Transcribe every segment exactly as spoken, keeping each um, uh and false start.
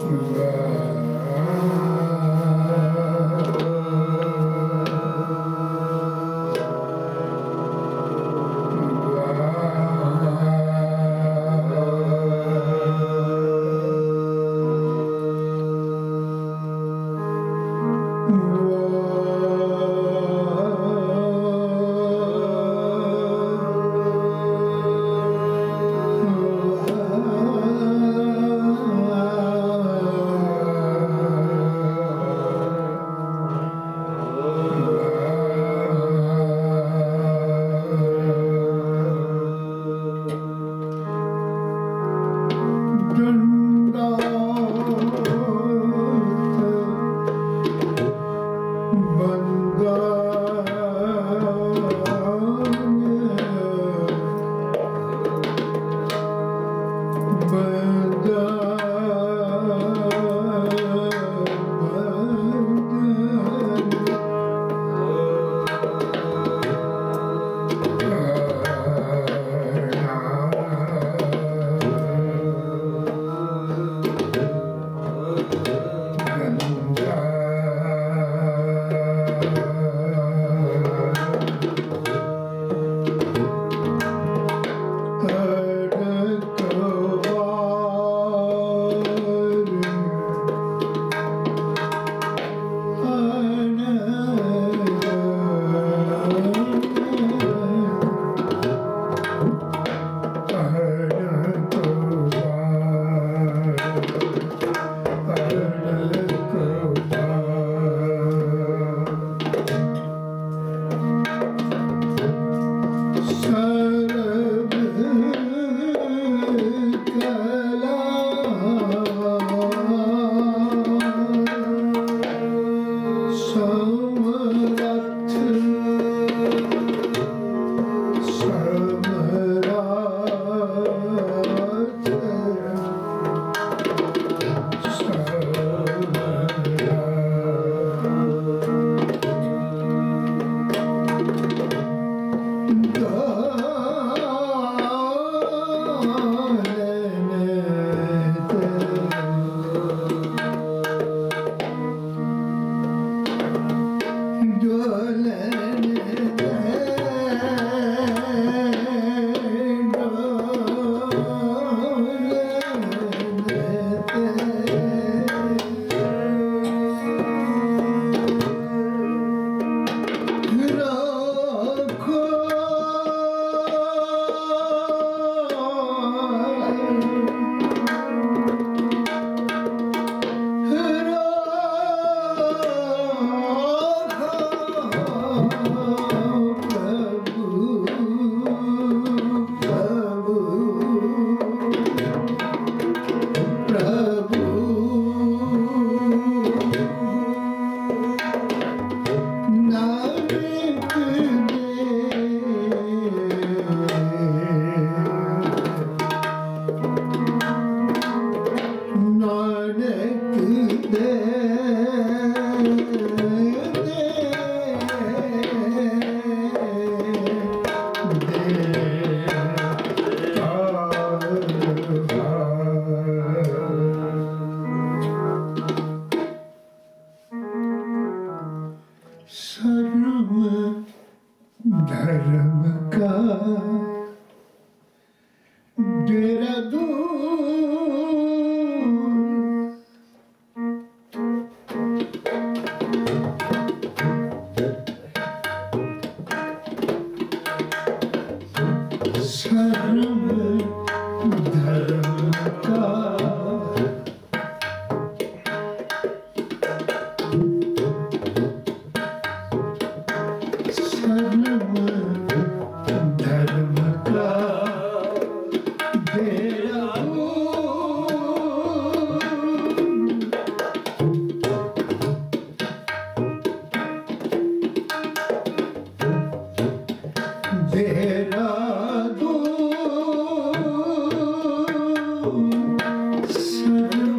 Sir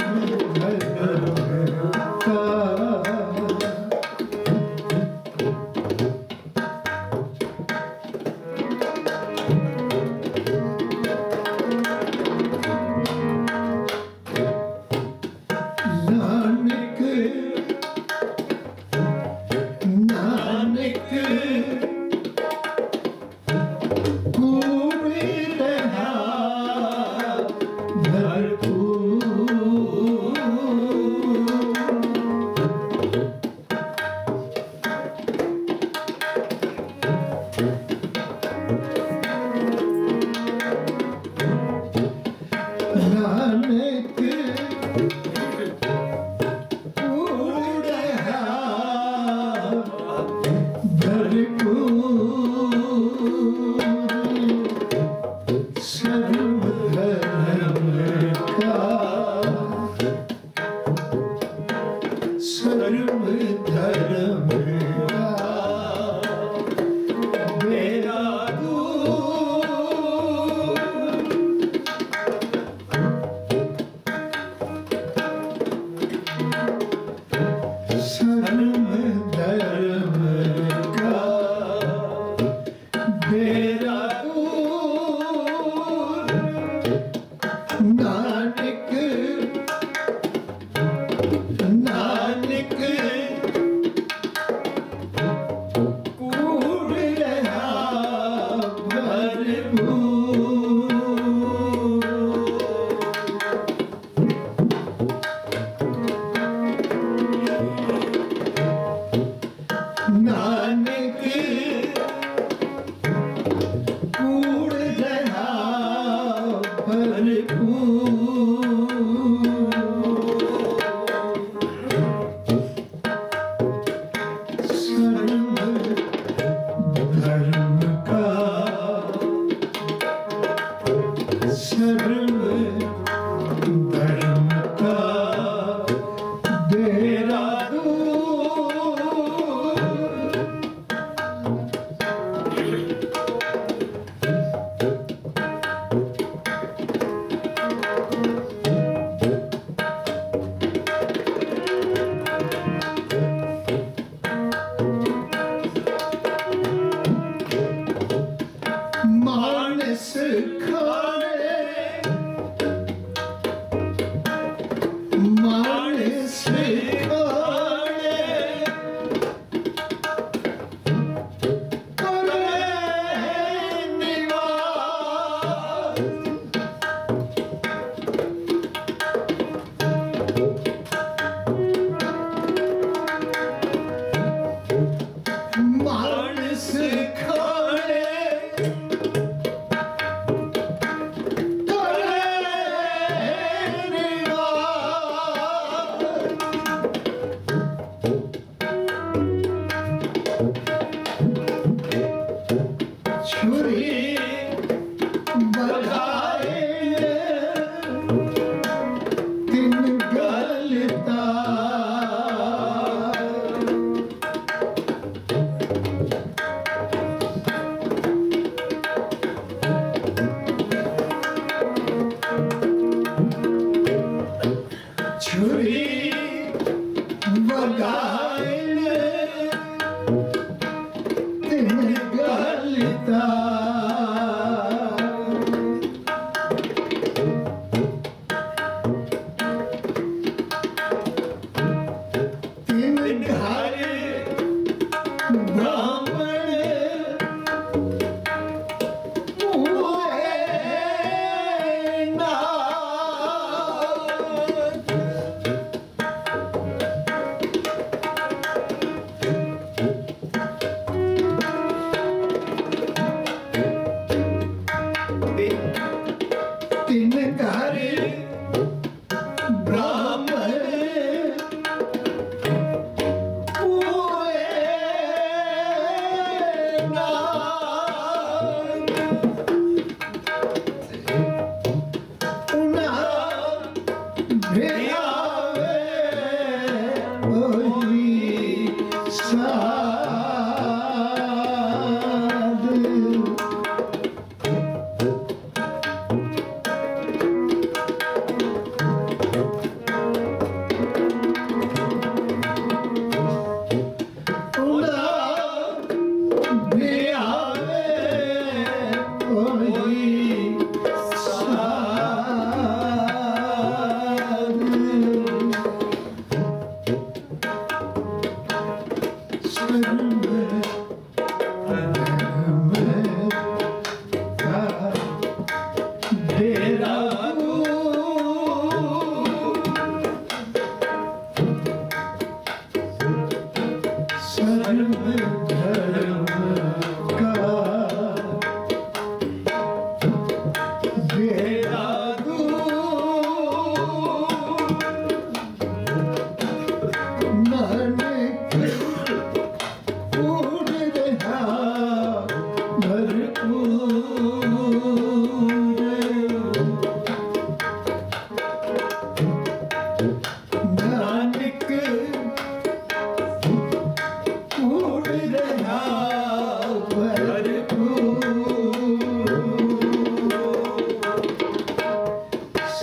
Nanak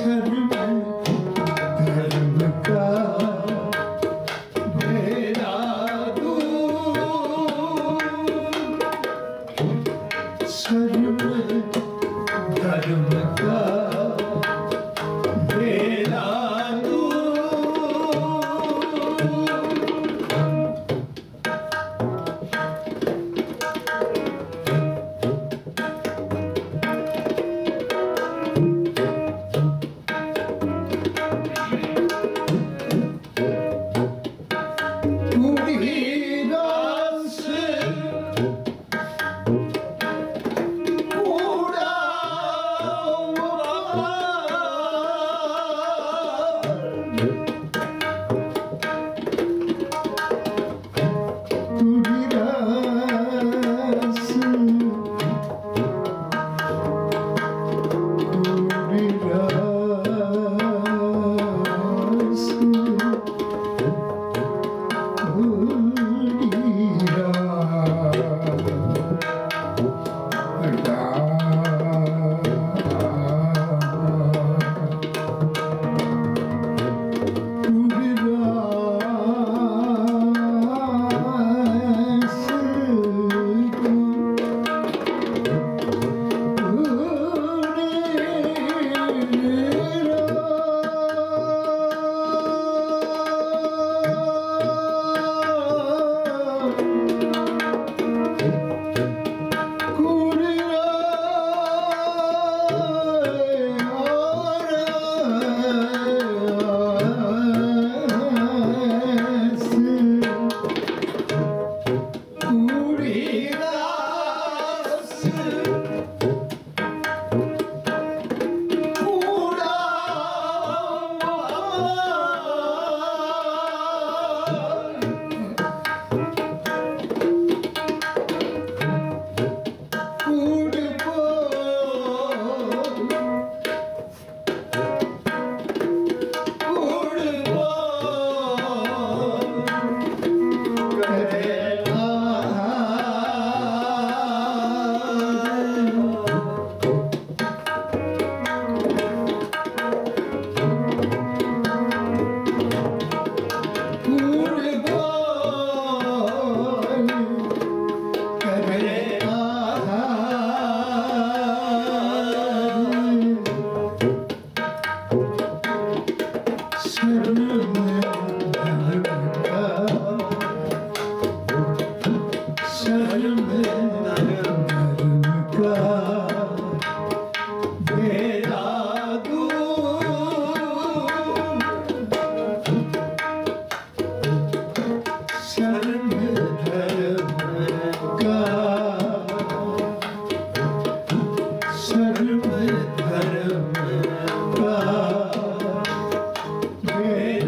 धर्म का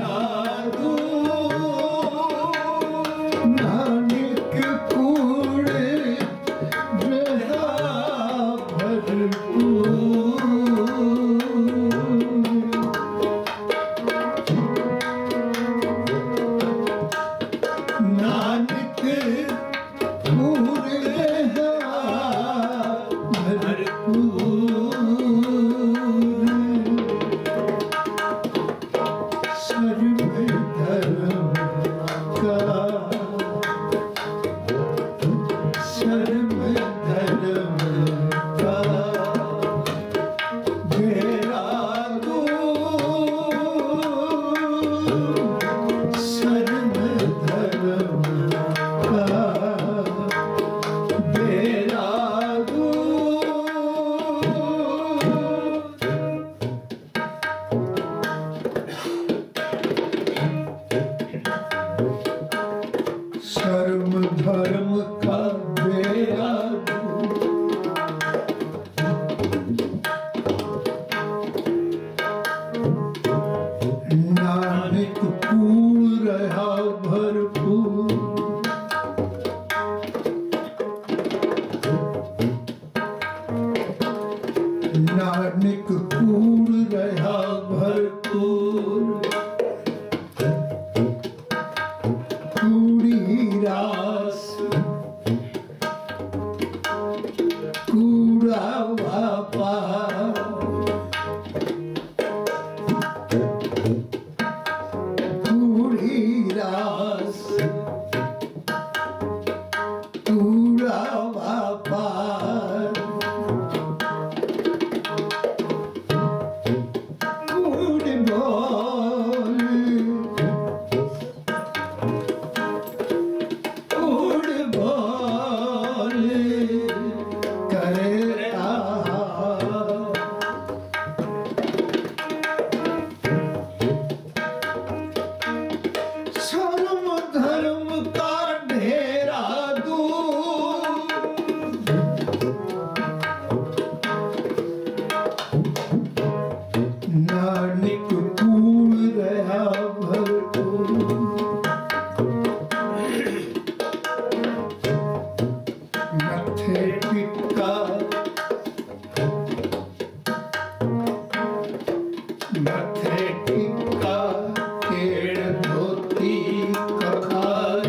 कूड़ रहा भरपूर मथे टिक्का मथे टिक्का केड़ धोती कखाई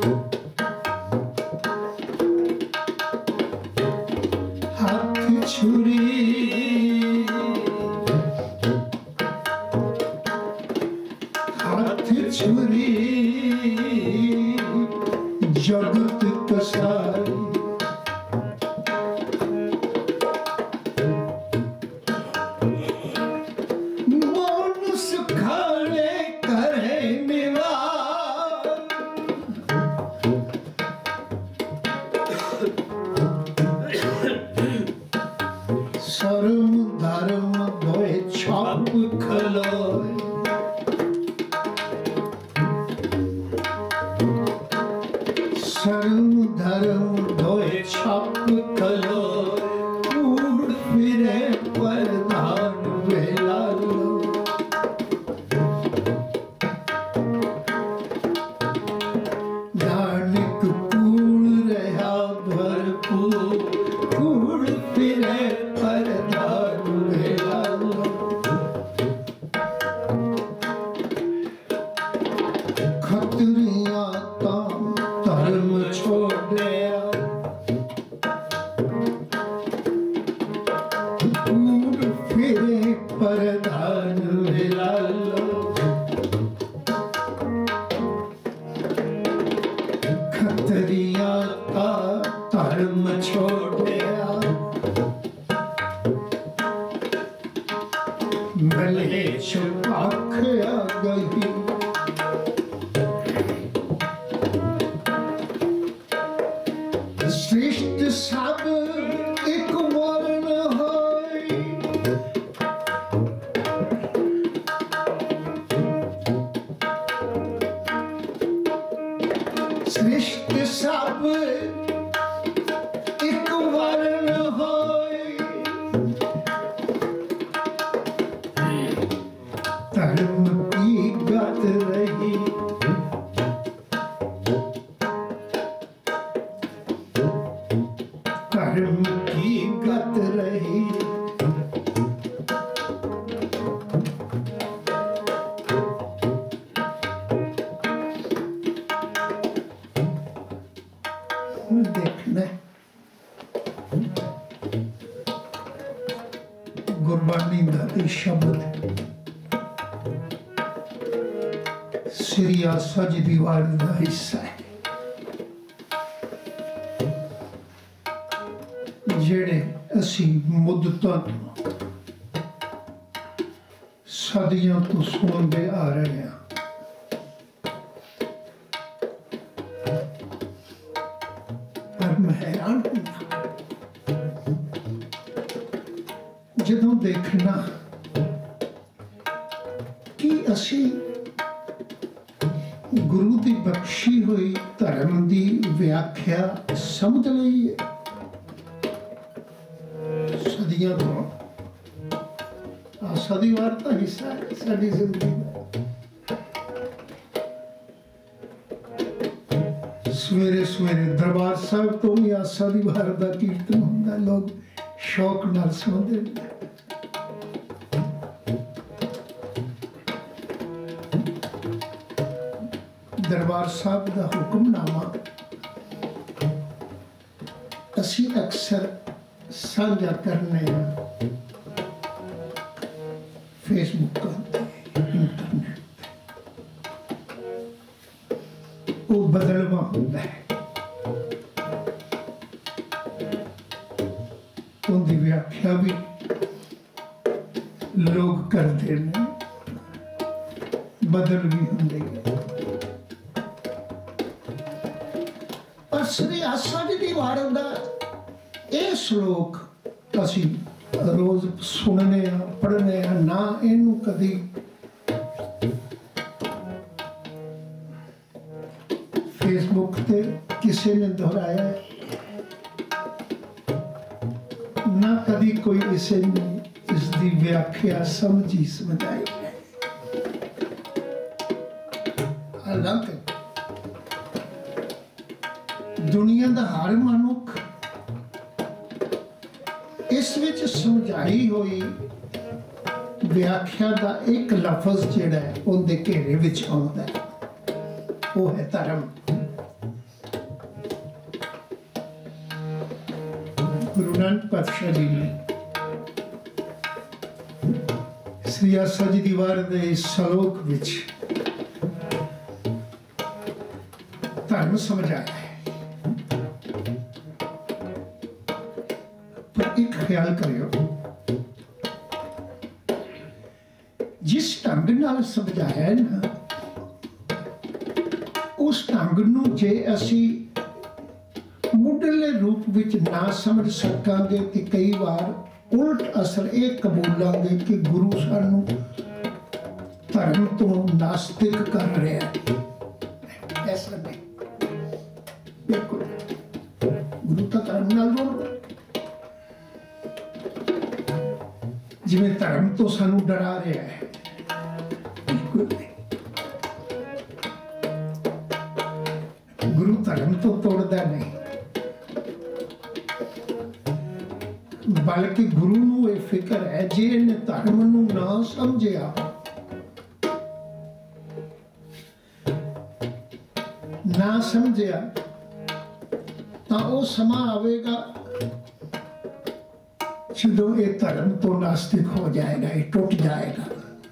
हाथ छुरी छुरी जगत कसाई मौन सुखाने करे निवार शर्म धर्म भय छाप खलोय शर्म धर्म धोए छाप खलो कूड़ फिरे प्रधान वेला लो नानक कूड़ रहा भरपूर कूड़ फिरे प्रधान वेला लो खतरिया ता धर्म छोड़या कूड़ फिरे प्रधान वेला लो खतरिया का धर्म छोड़या भले छुपाखया गई श्रेष्ठ सब एक वर्ण होय श्रेष्ठ सब एक वर्ण होय धर्म की गत रही धर्म की गत रही देखना गुरबानी दा इह शब्द श्री आसा जी दी वाणी दा हिस्सा है ਜਿਹੜੇ ਅਸੀਂ ਮੁੱਦਤਾਂ ਤੋਂ ਸਦੀਆਂ ਤੋਂ ਸੁਣਦੇ ਆ ਰਹੇ ਹਾਂ ਪਰ ਮੈਂ ਹੈਰਾਨ ਹੁੰਦਾ ਜਦੋਂ ਦੇਖਣਾ ਕਿ ਅਸੀਂ ਗੁਰੂ ਦੀ ਬਖਸ਼ੀ ਹੋਈ ਧਰਮ ਦੀ ਵਿਆਖਿਆ ਸਮਝ ਲਈਏ सदियों तो सदी वार्ता हिस्सा है साडी जिंदगी का सवेरे सवेरे दरबार साहब तो भी आसा दी वार दा कीर्तन हुंदा लोग शौक नाल सुनदे दरबार साहब दा हुक्मनामा असी अक्सर साझा करने फेसबुक इंटरनेट वो बदलवा होता है उनकी व्याख्या भी लोग करते हैं बदल भी होंगे पर श्री आसा जी दी वाणी दा ਇਹ ਸ਼ਲੋਕ ਅਸੀਂ ਰੋਜ਼ ਸੁਣਨੇ ਆ ਪੜ੍ਹਨੇ ਆ ਨਾ ਇਹਨੂੰ ਕਦੀ ਫੇਸਬੁੱਕ ਤੇ ਕਿਸੇ ਨੇ ਦੁਹਰਾਇਆ ਨਾ ਕਦੀ ਕੋਈ ਇਸੇ ਇਸ ਦੀ ਵਿਆਖਿਆ ਸਮਝੀ ਸਮਝਾਈ ਹੈ ਹਾਲਾਂਕਿ ਦੁਨੀਆ ਦਾ ਹਰ ਮਨੁੱਖ ਇਸ ਵਿੱਚ ਸਮਝਾਈ ਹੋਈ ਵਿਆਖਿਆ ਦਾ ਇੱਕ ਲਫ਼ਜ਼ ਜਿਹੜਾ ਹੈ ਉਹਦੇ ਘੇਰੇ ਵਿੱਚ ਆਉਂਦਾ ਹੈ, ਉਹ ਹੈ ਧਰਮ। ਗੁਰੂ ਨਾਨਕ ਪਾਤਸ਼ਾਹ ਜੀ ਨੇ ਸ੍ਰੀ ਆਸਾ ਜੀ ਦੀ ਵਾਰ ਦੇ ਇਸ ਸ਼ਲੋਕ ਵਿੱਚ ਧਰਮ ਸਮਝਾਇਆ ਹੈ। ਪਰ ਇੱਕ ਖਿਆਲ ਕਰਿਓ, ਜਿਸ ਢੰਗ ਨਾਲ ਸਮਝਾਇਆ ਹੈ ਨਾ, ਉਸ ਢੰਗ ਨੂੰ ਜੇ ਅਸੀਂ ਮੁੱਢਲੇ ਰੂਪ ਵਿੱਚ ਨਾ ਸਮਝ ਸਕਾਂਗੇ ਤੇ ਕਈ ਵਾਰ ਉਲਟ ਅਸਰ ਇਹ ਕਬੂਲਾਂਗੇ ਕਿ ਗੁਰੂ ਸਾਨੂੰ ਧਰਮ ਤੋਂ ਨਾਸਤਿਕ ਕਰ ਰਿਹਾ ਹੈ। ਐਸਾ ਨਹੀਂ, ਬਿਲਕੁਲ ਗੁਰੂ ਤਾਂ ਧਰਮ ਨਾਲ ਜੋੜਦਾ, ਜਿਵੇਂ ਧਰਮ ਤੋਂ ਸਾਨੂੰ ਡਰਾ ਰਿਹਾ ਹੈ, ਬਿਲਕੁਲ ਨਹੀਂ। ਗੁਰੂ ਧਰਮ ਤੋਂ ਤੋੜਦਾ ਨਹੀਂ, ਬਲਕਿ ਗੁਰੂ ਨੂੰ ਇਹ ਫਿਕਰ ਹੈ ਜੇ ਇਹਨੇ ਧਰਮ ਨੂੰ ਨਾ ਸਮਝਿਆ, ਨਾ ਸਮਝਿਆ ਤਾਂ ਉਹ ਸਮਾਂ ਆਵੇਗਾ ਜਦੋਂ ਇਹ ਧਰਮ ਤੋਂ ਨਾਸਤਿਕ ਹੋ ਜਾਏਗਾ, ਇਹ ਟੁੱਟ ਜਾਏਗਾ।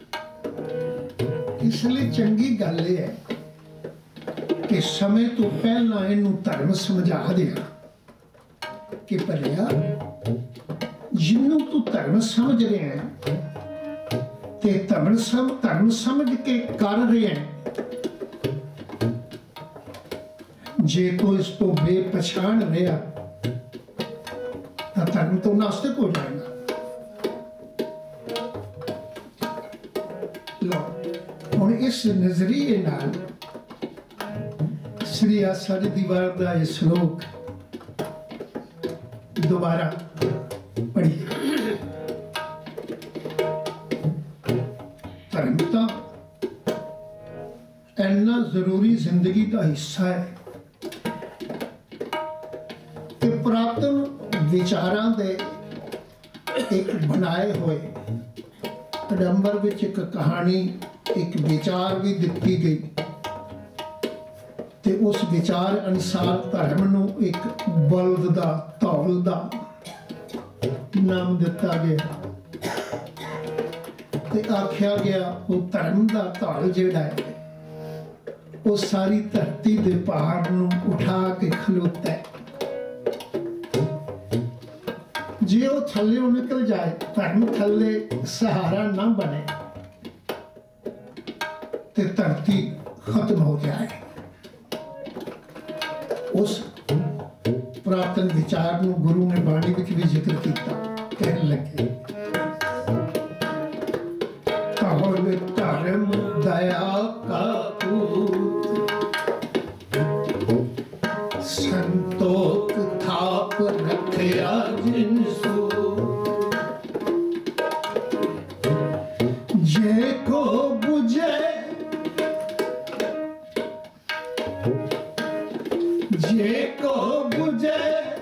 ਇਸ ਲਈ ਚੰਗੀ ਗੱਲ ਇਹ ਹੈ ਕਿ ਸਮੇਂ ਤੋਂ ਪਹਿਲਾਂ ਇਹਨੂੰ ਧਰਮ ਸਮਝਾ ਦਿਆ ਕਿ ਭਲਿਆ ਜਿਹਨੂੰ ਤੂੰ ਧਰਮ ਸਮਝ ਰਿਹਾ ਹੈ ਤੇ ਧਰਮ ਸਮ ਧਰਮ ਸਮਝ ਕੇ ਕਰ ਰਿਹਾ ਹੈ, ਜੇ ਤੂੰ ਇਸ ਤੋਂ ਬੇਪਛਾਣ ਰਿਹਾ ਤਾਂ ਧਰਮ ਤੋਂ ਨਾਸਤਿਕ ਹੋ ਜਾਏਗਾ। ਲਓ ਹੁਣ ਇਸ ਨਜ਼ਰੀਏ ਨਾਲ ਸ੍ਰੀ ਆਸਾ ਜੀ ਦੀ ਵਾਰ ਦਾ ਇਹ ਸ਼ਲੋਕ ਦੁਬਾਰਾ ਪੜ੍ਹੀਏ। ਧਰਮ ਤਾਂ ਇੰਨਾ ਜ਼ਰੂਰੀ ਜ਼ਿੰਦਗੀ ਦਾ ਹਿੱਸਾ ਹੈ ਕਿ ਪੁਰਾਤਨ ਵਿਚਾਰਾਂ ਦੇ ਇੱਕ ਬਣਾਏ ਹੋਏ ਅਡੰਬਰ ਵਿੱਚ ਇੱਕ ਕਹਾਣੀ, ਇੱਕ ਵਿਚਾਰ ਵੀ ਦਿੱਤੀ ਗਈ ਤੇ ਉਸ ਵਿਚਾਰ ਅਨੁਸਾਰ ਧਰਮ ਨੂੰ ਇੱਕ ਬਲਦ ਦਾ, ਧੌਲ ਦਾ ਨਾਮ ਦਿੱਤਾ ਗਿਆ ਤੇ ਆਖਿਆ ਗਿਆ ਉਹ ਧਰਮ ਦਾ ਧੌਲ ਜਿਹੜਾ ਹੈ ਉਹ ਸਾਰੀ ਧਰਤੀ ਦੇ ਪਹਾੜ ਨੂੰ ਉਠਾ ਕੇ ਖਲੋਤਾ ਹੈ। ਜੇ ਉਹ ਥੱਲੇ ਨਿਕਲ ਜਾਏ, ਧਰਮ ਥੱਲੇ ਸਹਾਰਾ ਨਾ ਬਣੇ ਤੇ ਧਰਤੀ ਖਤਮ ਹੋ ਜਾਏ। ਉਸ ਪੁਰਾਤਨ ਵਿਚਾਰ ਨੂੰ ਗੁਰੂ ਨੇ ਬਾਣੀ ਵਿੱਚ ਵੀ ਜ਼ਿਕਰ ਕੀਤਾ। ਕਹਿਣ ਲੱਗੇ ਧੌਲ ਧਰਮ ਦਇਆ ਕਾ ਪੂਤ, ਸੰਤੋਖ ਥਾਪ ਰੱਖਿਆ ਜਿਨ ਸੋ, ਜੇ ਕੋ ਬੁਝੇ ਜੇ ਕੋ ਬੁਝੇ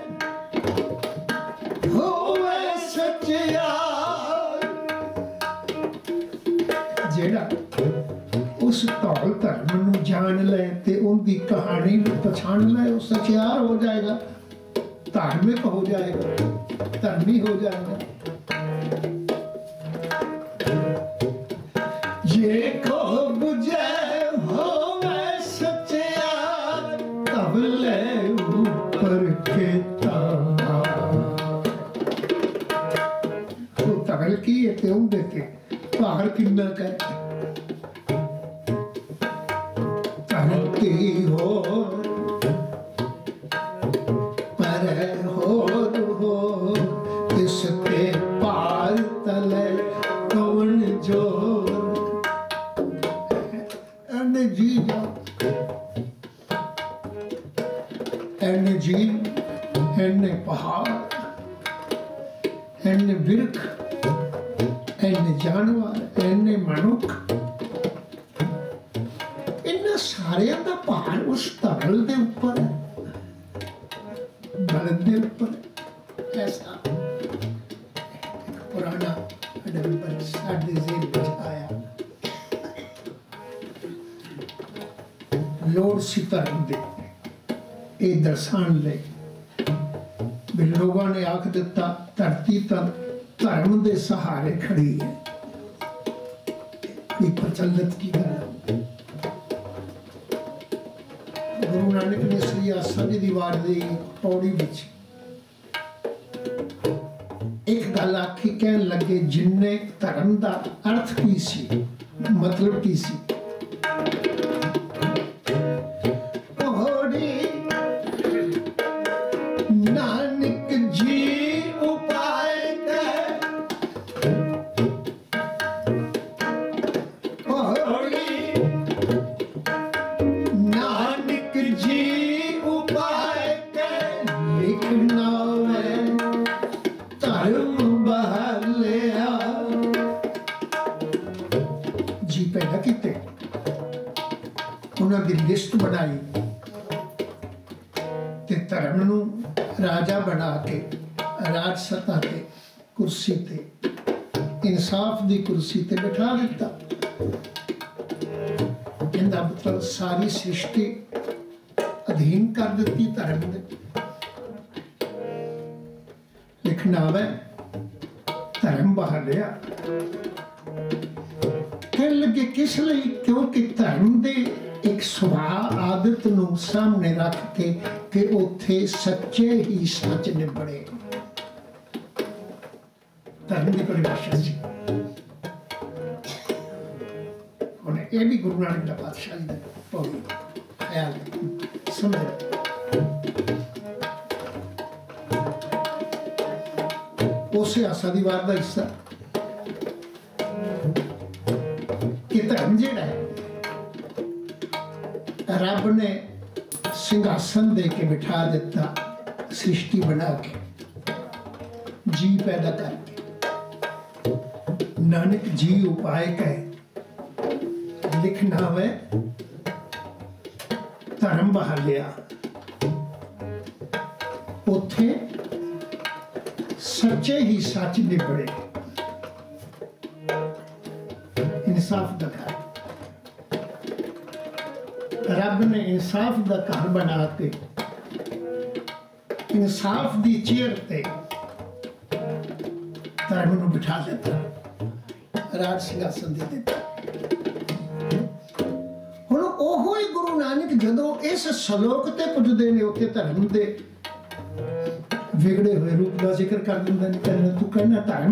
ਹੋਵੇ ਸੱਚਿਆਰ। ਜਿਹੜਾ ਉਸ ਧੌਲ ਧਰਮ ਨੂੰ ਜਾਣ ਲੈ ਤੇ ਉਹਦੀ ਕਹਾਣੀ ਨੂੰ ਪਛਾਣ ਲੈ, ਉਹ ਸੱਚਿਆਰ ਹੋ ਜਾਏਗਾ, ਧਾਰਮਿਕ ਹੋ ਜਾਏਗਾ, ਧਰਮੀ ਹੋ ਜਾਏਗਾ। ਜੇ ਕੋ ਬੁਝੇ ਹੋਵੇ ਸੱਚਿਆਰ, ਤਬ ਲੈ ਉੱਪਰ ਕੇ ਤਾਰਾ। ਉਹ ਤਗਲ ਕੀ ਹੈ ਤੇ ਉਹਦੇ ਤੇ ਭਾਰ ਕਿੰਨਾ ਕਰ ਧਰਤੀ ਹੋ ਪਰ ਹੋਰ ਹੋ, ਇਸ ਤੇ ਭਾਰ ਤਲੇ ਕੌਣ ਜੋਰ। ਐਨੇ ਜੀ ਜਾ ਐਨੇ ਜੀ ਐਨੇ ਪਹਾੜ, ਐਨੇ ਬਿਰਖ, ਐਨੇ ਜਾਨਵਰ, ਐਨੇ ਮਨੁੱਖ, ਇਹਨਾਂ सारियां दा भार उस धरल दे उपर है, बलद दे उपर। ऐसा एक पुराना अडंबर साडे जेल विच आया। लोड़ सी धर्म दे ये दर्शान ले भी लोगों ने आख दिता धरती तो धर्म दे सहारे खड़ी है। कोई प्रचलित की गल गुरु नानक ने श्री आसा जी दी वार दी पौड़ी विच एक गल आखी, कहन लगे जिन्ने धर्म दा अर्थ की सी, मतलब की सी। नानक जी उपाय नानक जी उपाय लिखना धर्म बहालिया जी पैदा किते। उन्होंने लिस्ट बनाई ते धर्म नूं राजा बना के राज सत्ता ते कुर्सी ते इंसाफ दी कुर्सी ते बिठा दिता। इनका मतलब सारी सृष्टि अधीन कर दी धर्म दे। लिखना वे धर्म बहालिया कह लगे किस लिए, क्योंकि धर्म दे एक सुभाव आदत नूं सामने रख के कि उथे सच्चे ही सच निबड़े। धर्म की परिभाषा सी। हुण ये भी गुरु नानक दा पातशाही दा पौड़ी ख्याल समझ। उस आसा दी वार दा हिस्सा कि धर्म जिहड़ा है रब ने सिंहासन दे के बिठा दिता, सृष्टि बना के जी पैदा करके। नानक जी उपाय कहे लिखना वे धर्म बहालिया उथे सच्चे ही सच निबड़े। इंसाफ दा घर रब ने इंसाफ दा घर बना के इंसाफ दी चेयर ते धर्म नूं बिठा दिता, राज सिंहासन दे दिता। हुण ओहो ही गुरु नानक जदों इस सलोक ते पुजदे ने उत्थे धर्म दे विगड़े हुए रूप का जिक्र कर दिंदे ने। कहना तू कहना धर्म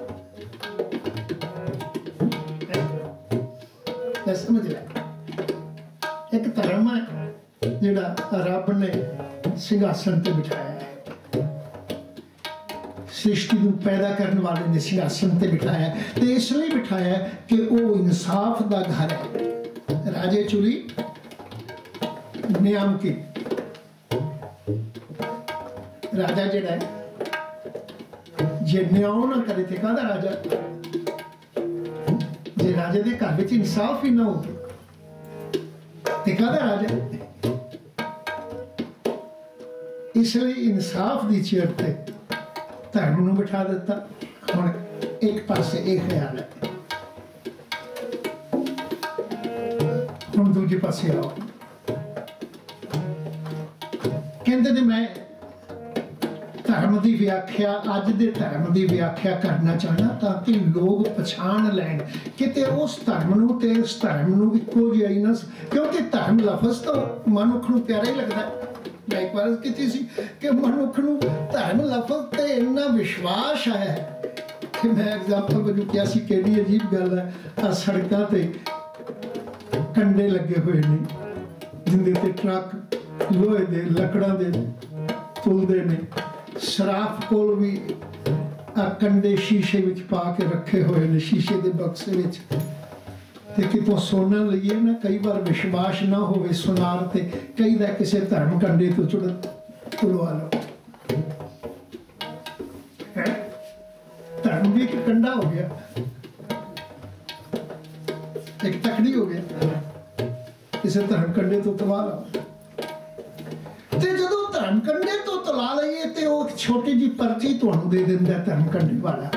है, समझ ले। एक धर्म है जिहड़ा रब ने सिंहासन ते बिठाया है, सृष्टि को पैदा करने वाले ने सिंहासन ते बिठाया है। तो इसलिए बिठाया है कि वो इंसाफ दा घर है। राजे चुली नियम की राजा जिहड़ा है जे न्याय ना करे ते काहदा राजा। जे राजे दे घर विच इंसाफ ही ना हो ते काहदा राजा। इसलिए इंसाफ दी चेयर ते धर्म नूं बिठा दिता। हुण एक पासे ये ख्याल है, हुण दूजे पासे आओ। कहंदे ने मैं धर्म की व्याख्या अज दे धर्म की व्याख्या करना चाहना ताकि लोग पछाण लैण किते उस धर्म नूं ते इस धर्म नूं इक्को जिहा ही ना। क्योंकि धर्म लफज तो मनुख नूं प्यारा ही लगता है। मैं एक बार की सी कि मनुख नूं धर्म लफज ते इन्ना विश्वास है कि मैं एग्जाम्पल वजों किया सी किहड़ी अजीब गल है। आ सड़कां ते कंडे लगे हुए ने जिंदे ते ट्रक लोहे दे लकड़ां दे तुलदे ने। शराफ कोल भी आ कंडे शीशे विच पा के रखे हुए ने, शीशे दे बक्से विच। ते कितों सोना लईए ना, कई बार विश्वास ना होवे सुनार ते कई दा किसी धर्म कंडे तो चुड़ तुलवा लो। धर्म भी एक कंडा हो गया, एक तकड़ी हो गया। ਕਿਸੇ ਧਰਮ ਕੰਡੇ ਤੋਂ ਤਲਾ ਲਓ। ਤੇ ਜਦੋਂ ਧਰਮ ਕੰਡੇ ਤੋਂ ਤਲਾ ਲਈਏ ਤੇ ਉਹ ਇੱਕ ਛੋਟੀ ਜਿਹੀ ਪਰਚੀ ਤੁਹਾਨੂੰ ਦੇ ਦਿੰਦਾ ਧਰਮ ਕੰਡੇ ਵਾਲਾ।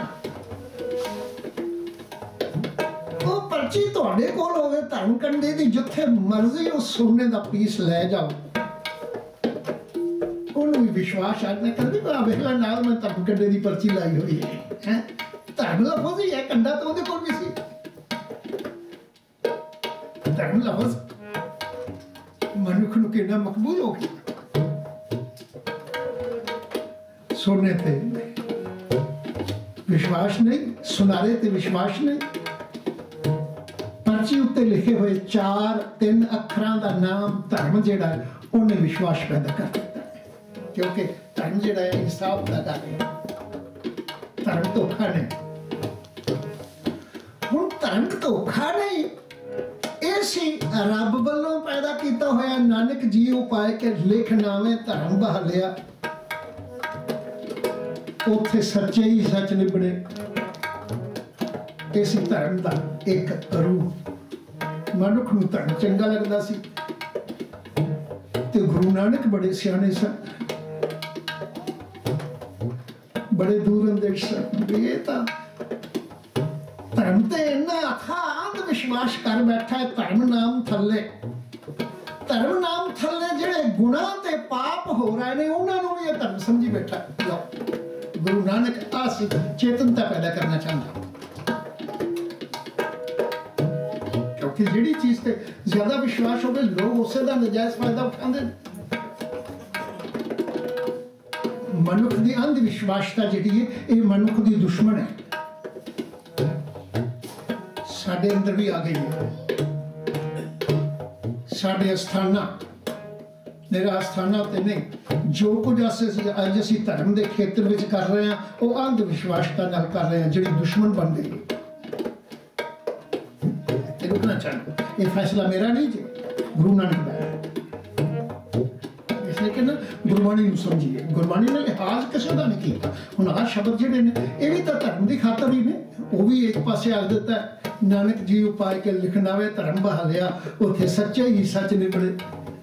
ਉਹ ਪਰਚੀ ਤੁਹਾਡੇ ਕੋਲ ਹੋਵੇ ਧਰਮ ਕੰਡੇ ਦੀ, ਜਿੱਥੇ ਮਰਜ਼ੀ ਉਹ ਸੋਨੇ ਦਾ ਪੀਸ ਲੈ ਜਾਓ, ਉਹਨੂੰ ਵੀ ਵਿਸ਼ਵਾਸ ਆਦਮੀ ਕਰਦੀ ਆ ਵੇਖਲਾ ਨਾਲ ਮੈਂ ਧਰਮ ਕੰਡੇ ਦੀ ਪਰਚੀ ਲਾਈ ਹੋਈ ਹੈ। ਹੈ ਧਰਮ ਲਫ਼ਜ਼ ਹੀ ਹੈ, ਕੰਡਾ ਤਾਂ ਉਹਦੇ ਕੋਲ ਵੀ ਸੀ। ਧਰਮ ਲਫ਼ਜ਼ ਮਨੁੱਖ ਨੂੰ ਕਿੰਨਾ ਮਕਬੂਲ ਹੋ ਗਿਆ। ਸੋਨੇ ਤੇ ਵਿਸ਼ਵਾਸ ਨਹੀਂ, ਸੁਨਾਰੇ ਤੇ ਵਿਸ਼ਵਾਸ ਨਹੀਂ। ਪਰਚੀ ਉੱਤੇ ਲਿਖੇ ਹੋਏ ਚਾਰ ਤਿੰਨ ਅੱਖਰਾਂ ਦਾ ਨਾਮ ਧਰਮ ਜਿਹੜਾ ਉਹਨੇ ਵਿਸ਼ਵਾਸ ਪੈਦਾ ਕਰ ਦਿੱਤਾ ਹੈ, ਕਿਉਂਕਿ ਧਰਮ ਜਿਹੜਾ ਹੈ ਇਨਸਾਫ ਦਾ ਗੱਲ ਹੈ, ਧਰਮ ਧੋਖਾ ਨਹੀਂ। ਹੁਣ ਧਰਮ ਧੋਖਾ ਨਹੀਂ, ਇਹ ਸੀ ਰੱਬ ਵੱਲੋਂ ਪੈਦਾ ਕੀਤਾ ਹੋਇਆ। ਨਾਨਕ ਜੀ ਉਪਾਏ ਕੇ ਲਿਖ ਨਾਵੇਂ ਧਰਮ ਬਹਾਲਿਆ, ਉੱਥੇ ਸੱਚੇ ਹੀ ਸੱਚ ਨਿਬੜੇ। ਇਸ ਧਰਮ ਦਾ ਇੱਕ ਰੂਪ। ਮਨੁੱਖ ਨੂੰ ਧਰਮ ਚੰਗਾ ਲੱਗਦਾ ਸੀ ਤੇ ਗੁਰੂ ਨਾਨਕ ਬੜੇ ਸਿਆਣੇ ਸਨ, ਬੜੇ ਦੂਰ ਅੰਦੇਸ਼ ਸਨ। ਇਹ ਤਾਂ ਧਰਮ ਤੇ ਇੰਨਾ ਅਥਾਹ ਵਿਸ਼ਵਾਸ ਕਰ ਬੈਠਾ ਹੈ। ਧਰਮ ਨਾਮ ਥੱਲੇ, ਧਰਮ ਨਾਮ ਥੱਲੇ ਜਿਹੜੇ ਗੁਨਾਹ ਤੇ ਪਾਪ ਹੋ ਰਹੇ ਨੇ ਉਹਨਾਂ ਨੂੰ ਵੀ ਇਹ ਧਰਮ ਸਮਝੀ ਬੈਠਾ। ਲਓ, ਗੁਰੂ ਨਾਨਕ ਆ ਸੀ ਚੇਤਨਤਾ ਪੈਦਾ ਕਰਨਾ ਚਾਹੁੰਦਾ, ਕਿਉਂਕਿ ਜਿਹੜੀ ਚੀਜ਼ ਤੇ ਜ਼ਿਆਦਾ ਵਿਸ਼ਵਾਸ ਹੋਵੇ ਲੋਕ ਉਸੇ ਦਾ ਨਜਾਇਜ਼ ਫਾਇਦਾ ਉਠਾਉਂਦੇ ਨੇ। ਮਨੁੱਖ ਦੀ ਅੰਧ ਵਿਸ਼ਵਾਸਤਾ ਜਿਹੜੀ ਹੈ ਇਹ ਮਨੁੱਖ ਦੀ ਦੁਸ਼ਮਣ ਹੈ, ਸਾਡੇ ਅੰਦਰ ਵੀ ਆ ਗਈ ਹੈ। ਸਾਡੇ ਅਸਥਾਨਾਂ ਮੇਰਾ ਅਸਥਾਨਾਂ ਤੇ ਨਹੀਂ, ਜੋ ਕੁਝ ਅਸੀਂ ਅੱਜ ਅਸੀਂ ਧਰਮ ਦੇ ਖੇਤਰ ਵਿੱਚ ਕਰ ਰਹੇ ਹਾਂ ਉਹ ਅੰਧ ਵਿਸ਼ਵਾਸਤਾ ਨਾਲ ਕਰ ਰਹੇ ਹਾਂ, ਜਿਹੜੀ ਦੁਸ਼ਮਣ ਬਣ ਗਈ। ਤੇ ਰੁਕਣਾ ਚਾਹੁੰਦਾ, ਇਹ ਫੈਸਲਾ ਮੇਰਾ ਨਹੀਂ ਜੀ, ਗੁਰੂ ਨਾਨਕ ਦਾ ਹੈ। ਇਸ ਲਈ ਕਹਿੰਦਾ ਗੁਰਬਾਣੀ ਨੂੰ ਸਮਝੀਏ। ਗੁਰਬਾਣੀ ਨੇ ਲਿਹਾਜ਼ ਕਿਸੇ ਦਾ ਨਹੀਂ ਕੀਤਾ। ਹੁਣ ਆਹ ਸ਼ਬਦ ਜਿਹੜੇ ਨੇ ਇਹ ਵੀ ਤਾਂ ਧਰਮ ਦੀ ਖਾਤਰ ਹੀ ਨੇ, ਉਹ ਵੀ ਇੱਕ ਪਾਸੇ ਆ ਦਿੱਤਾ ਨਾਨਕ ਜੀ ਉਪਾਏ ਕੇ ਲਿਖਨਾਵੇ ਧਰਮ ਬਹਾਲਿਆ, ਉੱਥੇ ਸੱਚੇ ਹੀ ਸੱਚ ਨਿਬੜੇ।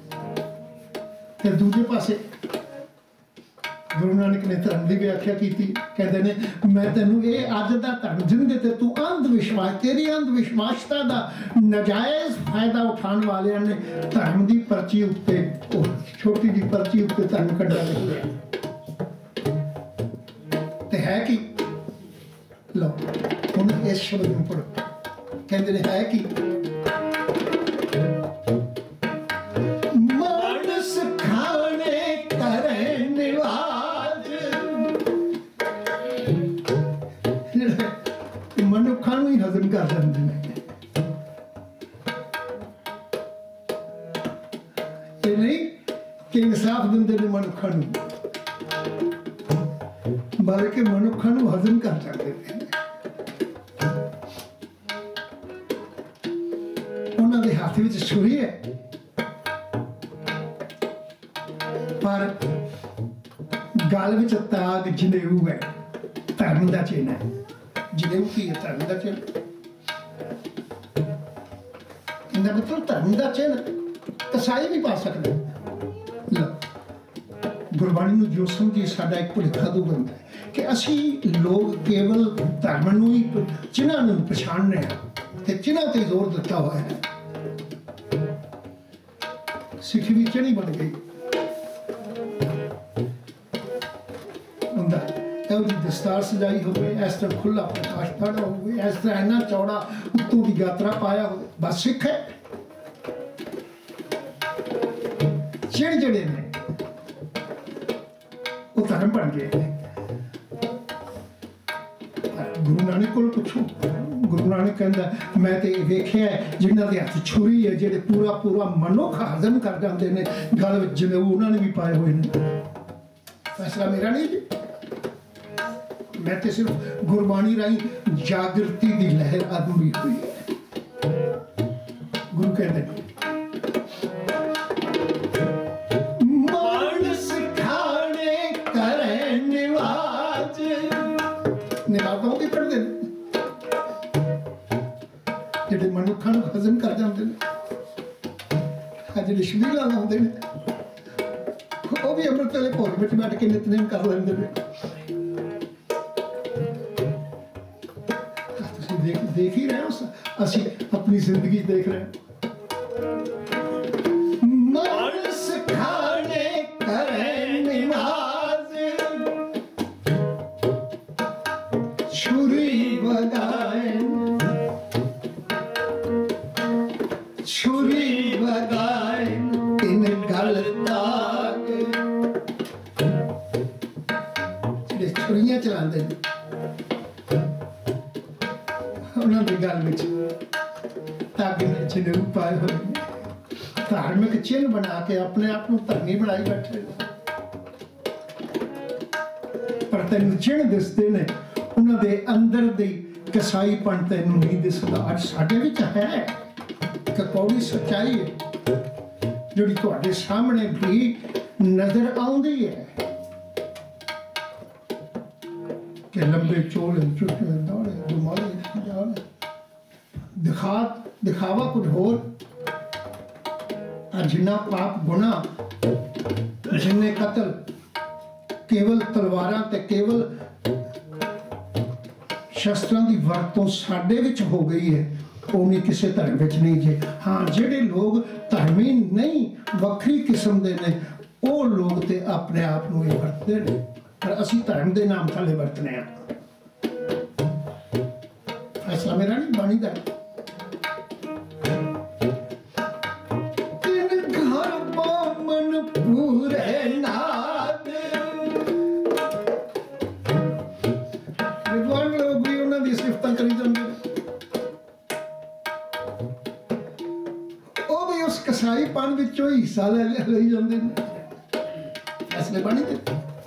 ਤੇ ਦੂਜੇ ਪਾਸੇ ਗੁਰੂ ਨਾਨਕ ਨੇ ਧਰਮ ਦੀ ਵਿਆਖਿਆ ਕੀਤੀ, ਕਹਿੰਦੇ ਨੇ ਮੈਂ ਤੈਨੂੰ ਇਹ ਅੱਜ ਦਾ ਧਰਮ ਜਿੰਦੇ ਤੇ ਤੂੰ ਅੰਧ ਵਿਸ਼ਵਾਸ, ਤੇਰੀ ਅੰਧ ਵਿਸ਼ਵਾਸਤਾ ਦਾ ਨਜਾਇਜ਼ ਫਾਇਦਾ ਉਠਾਉਣ ਵਾਲਿਆਂ ਨੇ ਧਰਮ ਦੀ ਪਰਚੀ ਉੱਤੇ, ਉਹ ਛੋਟੀ ਜਿਹੀ ਪਰਚੀ ਉੱਤੇ ਧਰਮ ਕੱਢਿਆ ਲਿਖਿਆ ਤੇ ਹੈ ਕਿ ਲਓ ਹੁਣ ਇਸ ਸ਼ਬਦ ਨੂੰ ਪੜ੍ਹੋ। ਕਹਿੰਦੇ ਨੇ ਹੈ ਕਿ ਮਨੁੱਖਾਂ ਨੂੰ ਹੀ ਹਜ਼ਮ ਕਰ ਲੈਂਦੇ ਨੇ। ਇਹ ਨਹੀਂ ਕਿ ਇਨਸਾਫ ਦਿੰਦੇ ਨੇ ਮਨੁੱਖਾਂ ਨੂੰ, ਬਲਕਿ ਮਨੁੱਖਾਂ ਨੂੰ ਹਜ਼ਮ ਕਰ ਜਾਂਦੇ ਨੇ। ਉਹਨਾਂ ਦੇ ਹੱਥ ਵਿੱਚ ਛੁਰੀ ਹੈ, ਪਰ ਗਲ ਵਿੱਚ ਤਾਗ ਜਨੇਊ ਹੈ, ਧਰਮ ਦਾ ਚਿੰਨ੍ਹ ਹੈ। ਜਨੇਊ ਕੀ ਹੈ? ਧਰਮ ਦਾ ਚਿੰਨ੍ਹ। ਇਹਦਾ ਮਤਲਬ ਧਰਮ ਦਾ ਚਿੰਨ੍ਹ ਕਸਾਈ ਵੀ ਪਾ ਸਕਦਾ। ਗੁਰਬਾਣੀ ਨੂੰ ਜੋ ਸਮਝੀ ਸਾਡਾ ਇੱਕ ਭੁਲੇਖਾ ਦੂਰ ਹੁੰਦਾ ਹੈ ਕਿ ਅਸੀਂ ਲੋਕ ਕੇਵਲ ਧਰਮ ਨੂੰ ਹੀ, ਚਿੰਨ੍ਹਾਂ ਨੂੰ ਪਛਾਣਨੇ ਹਾਂ ਤੇ ਚਿੰਨ੍ਹਾਂ ਤੇ ਜ਼ੋਰ ਦਿੱਤਾ ਹੋਇਆ ਹੈ। ਸਿੱਖੀ ਵੀ ਚਿੰਨ੍ਹ ਬਣ ਗਈ ਹੁੰਦਾ। ਇਹੋ ਜਿਹੀ ਦਸਤਾਰ ਸਜਾਈ ਹੋਵੇ, ਇਸ ਤਰ੍ਹਾਂ ਖੁੱਲ੍ਹਾ ਪ੍ਰਕਾਸ਼ ਪੜ੍ਹਦਾ ਹੋਵੇ, ਇਸ ਤਰ੍ਹਾਂ ਇੰਨਾ ਚੌੜਾ ਉੱਤੋਂ ਦੀ ਯਾਤਰਾ ਪਾਇਆ ਹੋਵੇ, ਬਸ ਸਿੱਖ ਹੈ। ਚਿੰਨ੍ਹ ਜਿਹੜੇ ਨੇ ਉਹ ਧਰਮ ਬਣ ਗਏ ਨੇ। ਗੁਰੂ ਨਾਨਕ ਕੋਲ ਪੁੱਛੋ, ਗੁਰੂ ਨਾਨਕ ਕਹਿੰਦਾ ਮੈਂ ਤੇ ਵੇਖਿਆ ਜਿਨ੍ਹਾਂ ਦੇ ਹੱਥ ਛੁਰੀ ਹੈ, ਜਿਹੜੇ ਪੂਰਾ ਪੂਰਾ ਮਨੁੱਖ ਹਜ਼ਮ ਕਰ ਜਾਂਦੇ ਨੇ, ਗਲ ਵਿੱਚ ਜਨੇਊ ਉਹਨਾਂ ਨੇ ਵੀ ਪਾਏ ਹੋਏ ਨੇ। ਫੈਸਲਾ ਮੇਰਾ ਨਹੀਂ ਜੀ, ਮੈਂ ਤੇ ਸਿਰਫ ਗੁਰਬਾਣੀ ਰਾਹੀਂ ਜਾਗਰਤੀ ਦੀ ਲਹਿਰ ਆਦਮੀ ਹੋਈ ਹੈ। ਗੁਰੂ ਕਹਿੰਦੇ ਨੇ ਨਿਵਾਜ਼ਾਂ ਵੀ ਪੜ੍ਹਦੇ ਨੇ ਜਿਹੜੇ ਮਨੁੱਖਾਂ ਨੂੰ ਹਜ਼ਮ ਕਰ ਜਾਂਦੇ ਨੇ। ਜਿਹੜੇ ਸ਼ਬੀਲਾਂ ਲਾਉਂਦੇ ਨੇ ਉਹ ਵੀ ਅੰਮ੍ਰਿਤ ਵੇਲੇ ਭੋਗ ਵਿੱਚ ਬੈਠ ਕੇ ਨਿਤਨੇਮ ਕਰ ਲੈਂਦੇ ਨੇ। ਤੁਸੀਂ ਦੇਖ ਦੇਖ ਹੀ ਰਹੇ ਹੋ, ਅਸੀਂ ਆਪਣੀ ਜ਼ਿੰਦਗੀ ਦੇਖ ਰਹੇ ਹਾਂ। ਛੁਰੀਆਂ ਚਲਾਉਂਦੇ ਨੇ ਉਹਨਾਂ ਦੀ ਗੱਲ ਵਿੱਚ ਤਾਗੇ ਦੇ ਚਿੰਨ੍ਹ ਪਾਏ ਹੋਏ ਨੇ, ਧਾਰਮਿਕ ਚਿੰਨ੍ਹ ਬਣਾ ਕੇ ਆਪਣੇ ਆਪ ਨੂੰ ਧਰਮੀ ਬਣਾਈ ਬੈਠੇ। ਪਰ ਤੈਨੂੰ ਚਿੰਨ੍ਹ ਦਿਸਦੇ ਨੇ, ਉਹਨਾਂ ਦੇ ਅੰਦਰ ਦੀ ਕਸਾਈਪਣ ਤੈਨੂੰ ਨਹੀਂ ਦਿਸਦਾ। ਅੱਜ ਸਾਡੇ ਵਿੱਚ ਹੈ ਇੱਕ ਕੌੜੀ ਸੱਚਾਈ ਹੈ ਜਿਹੜੀ ਤੁਹਾਡੇ ਸਾਹਮਣੇ ਵੀ ਨਜ਼ਰ ਆਉਂਦੀ ਹੈ ਕਿ ਲੰਬੇ ਚੌੜੇ ਚੁੱਟੇ ਦੌੜੇ ਦੁਮਾਲੇ ਜਾਣੇ ਦਿਖਾ ਦਿਖਾਵਾ ਕੁਝ ਹੋਰ। ਜਿੰਨਾ ਪਾਪ ਗੁਨਾਹ, ਜਿੰਨੇ ਕਤਲ ਕੇਵਲ ਤਲਵਾਰਾਂ ਤੇ ਕੇਵਲ ਸ਼ਸਤਰਾਂ ਦੀ ਵਰਤੋਂ ਸਾਡੇ ਵਿੱਚ ਹੋ ਗਈ ਹੈ, ਉਹ ਨਹੀਂ ਕਿਸੇ ਧਰਮ ਵਿੱਚ ਨਹੀਂ ਜੇ। ਹਾਂ, ਜਿਹੜੇ ਲੋਕ ਧਰਮੀ ਨਹੀਂ, ਵੱਖਰੀ ਕਿਸਮ ਦੇ ਨੇ, ਉਹ ਲੋਕ ਤੇ ਆਪਣੇ ਆਪ ਨੂੰ ਇਹ ਵਰਤਦੇ ਨੇ, ਪਰ ਅਸੀਂ ਧਰਮ ਦੇ ਨਾਮ ਥੱਲੇ ਵਰਤਨੇ ਆ। ਐਸਾ ਮੇਰਾ ਨਹੀਂ ਬਾਣੀ ਦਾ। ਤਿੰਨ ਘਰ ਬਾਮਨ ਪੂਰੇ ਨਾਦ, ਵਿਦਵਾਨ ਲੋਕ ਵੀ ਉਹਨਾਂ ਦੀ ਸਿਫਤਾਂ ਕਰੀ ਜਾਂਦੇ ਨੇ। ਉਹ ਵੀ ਉਸ ਕਸਾਈਪਣ ਵਿੱਚੋਂ ਹੀ ਹਿੱਸਾ ਲੈ ਲਈ ਜਾਂਦੇ ਨੇ। ਐਸਲੇ ਬਾਣੀ ਤੇ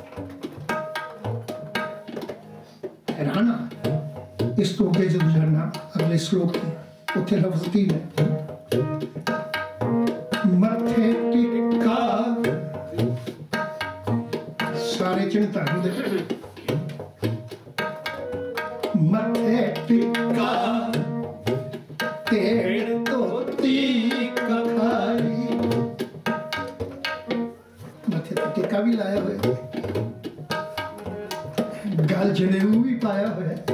हैरान इस तो के जब जाना अगले श्लोक में उठे लफ्ज़ तीन है, मथे टिका सारे चिंता दे, मथे टिका तेड़ तोती कखाई, मथे टिका भी लाया हुआ, गल जनेऊ भी पाया हुआ है।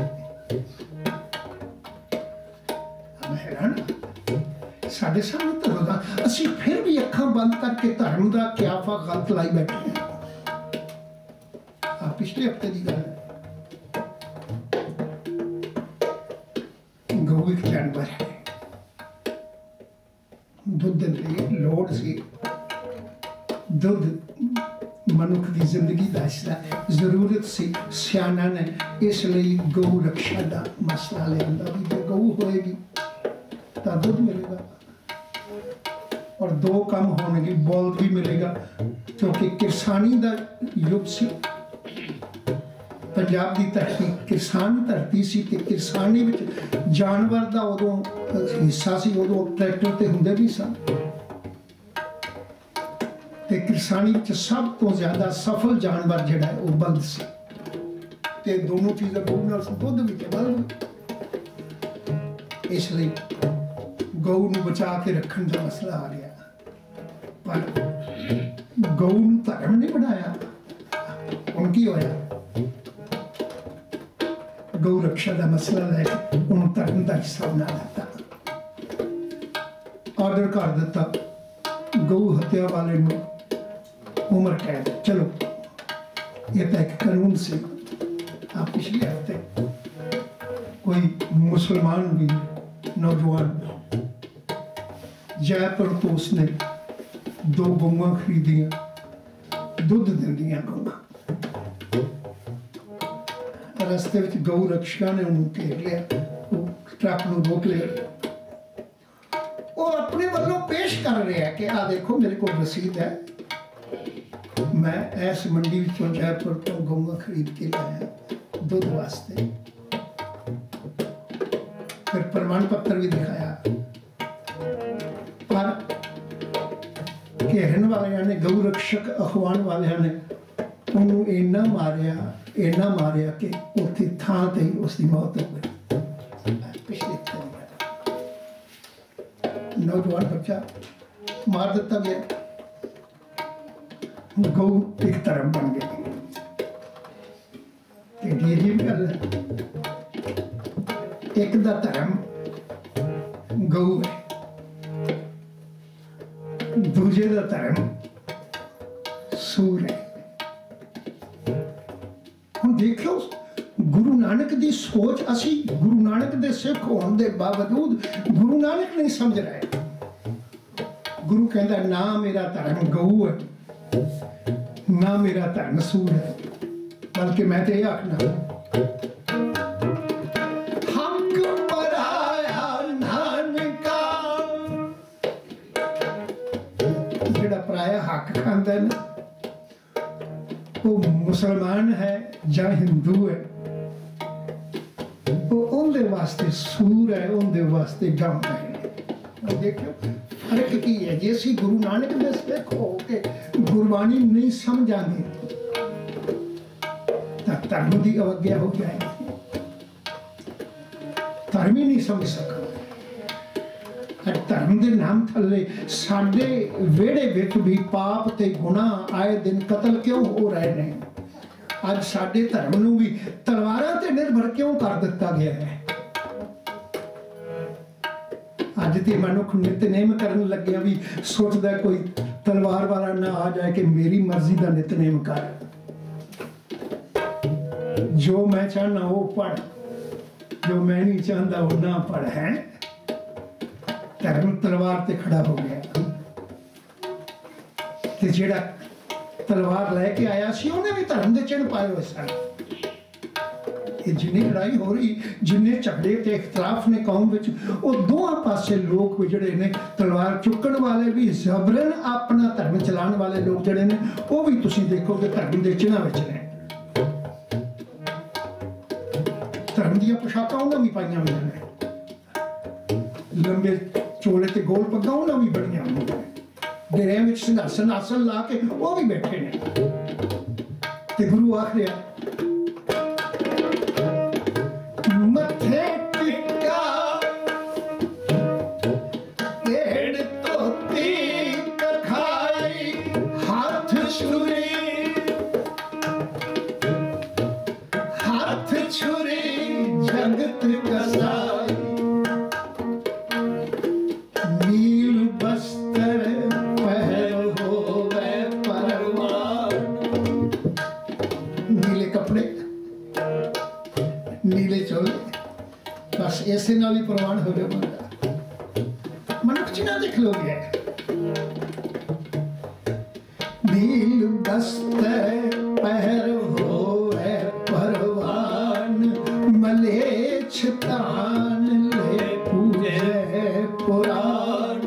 साढ़े सामने तो होगा, असी फिर भी अखा बंद करके धर्म का क्याफा गलत लाई बैठे हैं। आ पिछले हफ्ते की गल है, गऊ एक जानवर है, दुध की लोड़ सी, दुध मनुख की जिंदगी का हिस्सा जरूरत सी। सियाना ने इसलिए गऊ रक्षा का मसला लिया भी जो गऊ होएगी तो दुध मिलेगा और दो काम होने, बौल्द भी मिलेगा, क्योंकि किसानी का युग सी। पंजाब की धरती किसान धरती सी ते किसानी विच जानवर का उदों हिस्सा सी, उदों ट्रैक्टर ते हुंदे भी सन ते किसानी विच सब तो ज्यादा सफल जानवर जिहड़ा है वो बलद सी ते दोनों चीज़ां गऊ नाल दुध भी ते बलद। इसलिए गऊ नूं बचा के रखने का मसला आ गया, पर गऊ नूं धर्म नहीं बनाया। हुण की होया, गऊ रक्षा का मसला लैके उन्होंने धर्म का हिस्सा बना दिता, ऑर्डर कर दिता गऊ हत्या वाले नूं उम्र कैद। चलो ये तो एक कानून से। आप पिछले हफ्ते कोई मुसलमान भी नौजवान जयपुर तो उसने दो गऊं खरीदियां, दुध दिंदियां गऊं। रस्ते में गऊ रक्षा ने उन्हें घेर लिया, ट्रक नूं रोक लिया। वो अपने वालों पेश कर रहे हैं कि आ देखो मेरे को रसीद है, मैं इस मंडी विचों जयपुर तो गऊं खरीद के लाया दुध वास्ते। फिर प्रमाण पत्र भी दिखाया, पर घेरन वाले ने, गऊ रक्षक अखवान वाले ने उन्होंने इन्ना मारिया इन्ना मारिया कि उत्थे थां ते ही उसकी मौत हो गई। पिछले नौजवान बच्चा मार दिता गया। गौ एक धर्म बन गई। अजीब गल है, एक दा धर्म गौ है, दूजे दा धर्म सूर है। हम देखो गुरु नानक दी सोच, असी गुरु नानक दे सिख होने दे बावजूद गुरु नानक नहीं समझ रहे। गुरु कहता ना मेरा धर्म गऊ है, ना मेरा धर्म सूर है, बल्कि मैं तो यह आखना हक पराया नानका, जेड़ा पराया हक खांदा है ना, वो मुसलमान है या हिंदू है, वो उनके वास्ते सूर है, उनके वास्ते गम है। देखो फर्क की है, जे असीं गुरु नानक दे सिख हो के गुरबाणी नहीं समझांगे तो धर्म की अवज्ञा हो जाएगी, धर्म ही नहीं समझ सकते। धर्म के नाम थले साडे वेड़े विच भी पाप ते गुनाह आए दिन कतल क्यों हो रहे हैं? आज साडे धर्म नूं भी तलवारां ते निर्भर क्यों कर दिता गया है? अज ते मनुख नितनेम करन लग्या भी सोचदा कोई तलवार वाला ना आ जाए कि मेरी मर्जी का नितनेम कर, जो मैं चाहना वो पढ़, जो मैं नहीं चाहता वो ना पढ़। है धर्म तलवार ते खड़ा हो गया, ते जेड़ा तलवार लेके आया सी उन्हें भी धर्म दे चिन्ह पाए हुए सन। जिन्नी लड़ाई हो रही, जिन्ने झगड़े ते इख्तलाफ ने कौम विच, वो दोवां पासे लोग जिहड़े ने तलवार चुकण वाले भी, जबरन अपना धर्म चलाने वाले लोग जिहड़े ने, वो भी तुसीं देखोगे धर्म दे चिन्हां विच ने। धर्म दीयां पोशाकां उन्हां भी पाईयां होईयां ने, लंबे चोले ते गोल पग्गां उन्हां भी बड़ियां होईयां ने, डेरियां विच संघासन आसन ला के वो भी बैठे ने। ते गुरु आख रहा मथे टिक्का पेड़ तोती कखाई, हाथ छुरी हाथ छुरी जगत कसाई, नील बस्तर पहर होवे परवान। नीले कपड़े, नीले चोले, बस ऐसे नाल ही प्रमाण हो जाए बंदा। मनुख चिन्ह देख लोगे, नील बस्तर पहर होवे परवान, मलेच्छ तान ले पूजे पुराण।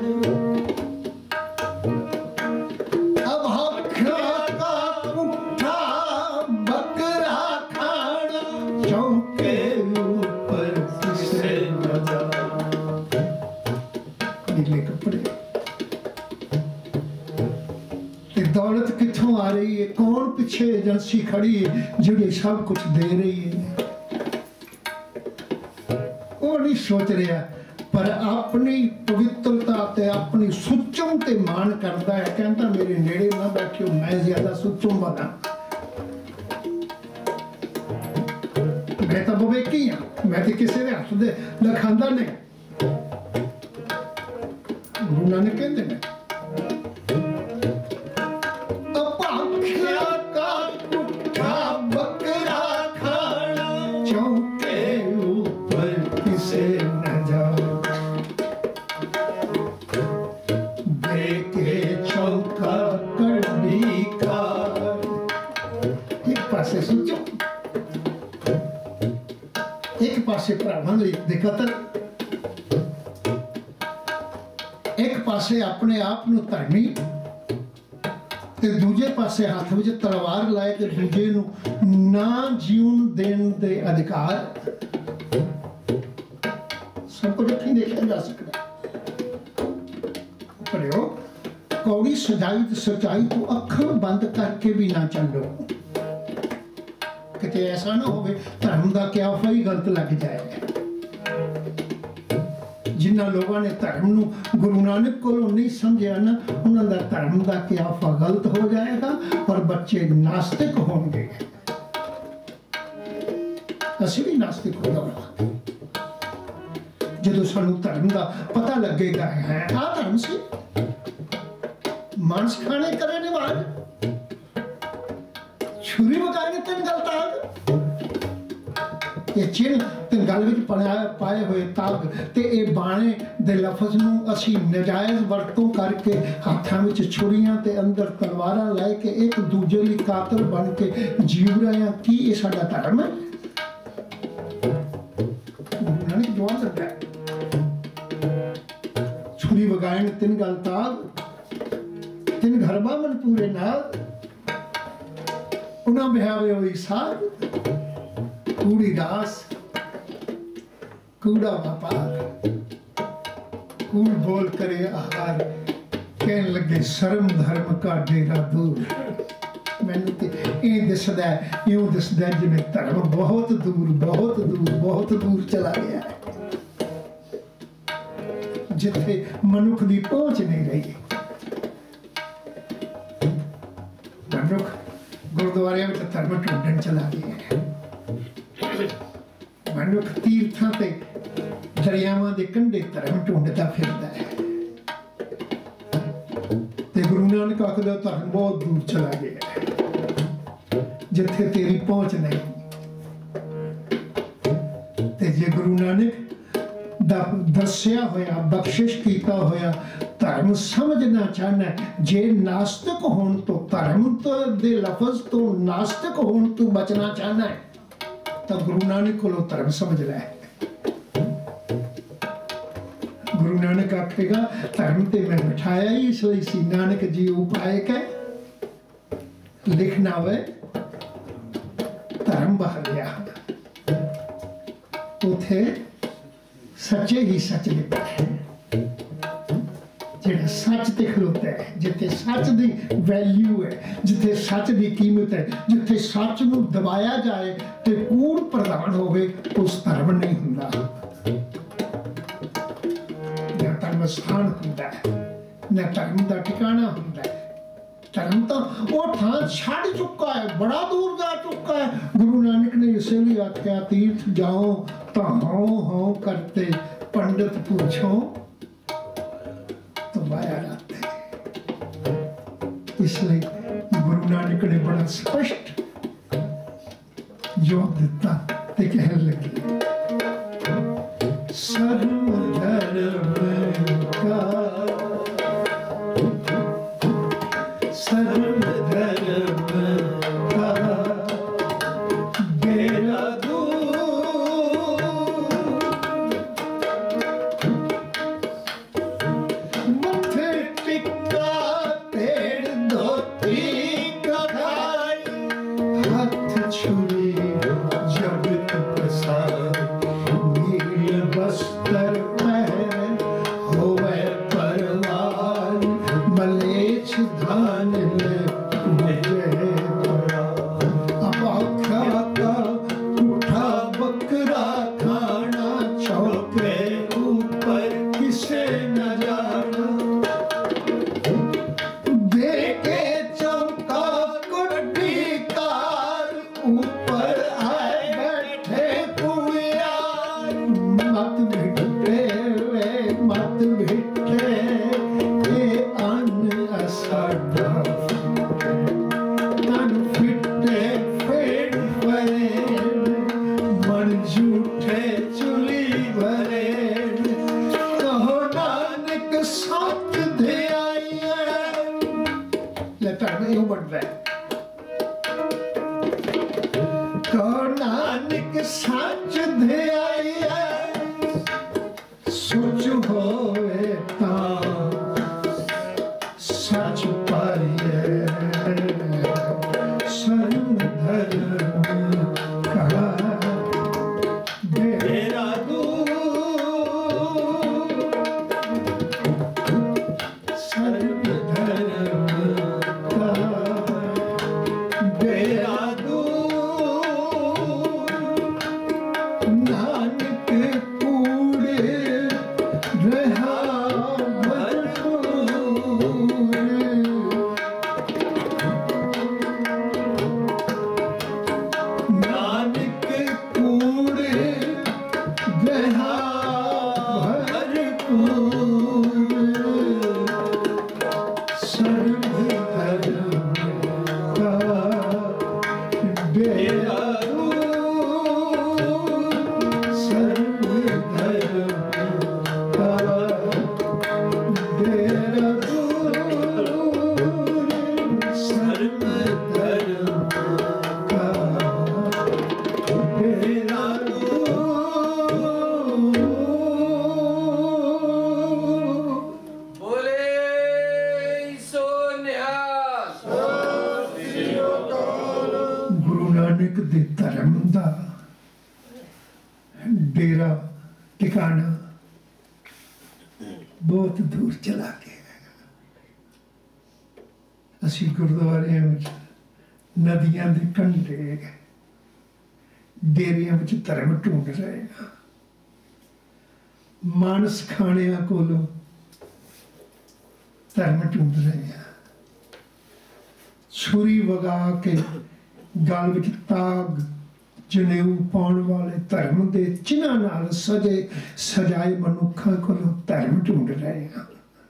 अब हखा का पुट्ठा बकरा खाना, चौके ऊपर किसे न जा। नीले कपड़े ते दौलत कित्थों आ रही है? कौन पीछे एजेंसी खड़ी है जिहड़ी सब कुछ दे रही है? वो नहीं सोच रहा, पर अपनी पवित्रता ते अपनी सुचम ते मान करता है। कहता मेरे नेड़े ना बैठियो, मैं ज्यादा सुचम बना, मैं तो बवेकी हाँ, मैं तो किसी के हथ दे लखांदा नहीं। गुरु नानक कहते हैं एक पासे भरावां दे कतल, एक पासे अपने आप नूं धर्मी ते दूजे पासे हाथ विच तलवार लाए ते दूजे नूं ना जीवन देण दे अधिकार। सब कुछ अखीं देखिया जा सकदा। पढ़ियो कौड़ी सजाई ते सच्चाई को अखां बंद करके भी ना चलो, किते ऐसा ना होवे धर्म का क्या ही गलत लग जाए। जिन्ना जिन्ना लोगों ने धर्म नूं गुरु नानक कोलों नहीं समझिया ना, उन्हां दा धर्म दा क्याफा गलत हो जाएगा और बच्चे नास्तिक होंगे। असीं भी नास्तिक हो जावांगे जदों सानूं धर्म दा पता लगेगा है आ धर्म सी मांस खाने करे ने बाद छुरी वगाए ने तीन गल ताग ये चिन्ह तीन गल विच पाए हुए ताग ते ए बाणे दे लफज नूं असीं नजायज़ वरतों करके हाथां विच छुरियां ते अंदर तलवारां लै के एक दूजे लई कातिल बन के जीव रहे हैं। की ये साडा धर्म है? नानक जवाब दिता छुरी वगाए ने तीन गल ताग तीन घरबा मन पूरे नाग उन्हां बिहावे होई साग कूड़ी दास कूड़ा व्यापार कूड़ बोल करे आहार कहन लगे शर्म धर्म का डेरा दूर। मैनू ते ये दिसदा है यूं दिसदा है जिवें धर्म बहुत दूर बहुत दूर बहुत दूर चला गया है जिथे मनुख की पहुंच नहीं रही। मनुख गुरुद्वारे में धर्म ढूंढन चला गया है। मनुख तीर्थां ते दरियावां दे कंढे धर्म ढूंढदा फिरदा है ते गुरु नानक आखदा धर्म बहुत दूर चला गया है जिथे तेरी पहुंच नहीं। ते जे गुरु नानक दा दस्या होया बख्शिश कीता होया धर्म समझना चाहना है, जे नास्तिक होने तो धर्म तो दे लफज तो नास्तिक होने तो बचना चाहना है तो गुरु नानक को धर्म समझ रहा है। गुरु नानक आखेगा धर्म ते मैं बिठाया ही इसलिए सी नानक जी उपाय के लिखना हुए धर्म बाहर लिया उथे सच्चे ही सच लिखा है जेड़ा सच ते खलोता है जिथे सच दी वैल्यू है जिथे सच दी कीमत है जिथे सच नूं दबाया जाए ते कूड़ प्रधान होवे उस धर्म नहीं हुंदा ना धर्म स्थान हुंदा है ना धर्म दा ठिकाना हुंदा है। धर्म तो वो ठां छड़ चुका है बड़ा दूर जा चुका है। गुरु नानक ने इसलिए आख्या तीर्थ जाओ तो हाँ हाँ करते पंडित पूछो तो माया लाते। इसलिए गुरु नानक ने बड़ा स्पष्ट जवाब दिता ते कहने लगे सर्व धर्म का सर्व धर्म का बेरा नानक दे धर्म दा डेरा ठिकाना बहुत दूर चला गया। असी गुरुद्वारे में नदियां दे कंढे डेरियां में धर्म ढूंढ रहे हैं। मानस खाणिया कोलों धर्म ढूंढ रहे हैं। छुरी वगा के गल विच ताग जनेऊ पाउण वाले धर्म दे चिन्हां नाल सजे सजाए मनुखां कोलों धर्म ढूंढ रहे हैं।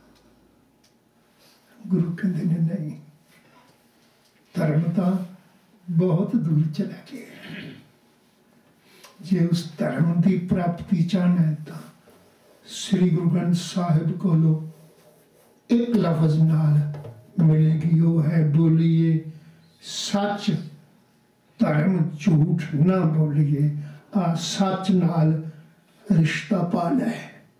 गुरु कहते ने नहीं, धर्म तो बहुत दूर चला गया। जे उस धर्म की प्राप्ति चाहना है तो श्री गुरु ग्रंथ साहिब कोलों एक लफज नाल मिलेगी, वो है बोलिए सच, धर्म झूठ ना बोलिए। आ सच नाल रिश्ता पा लै।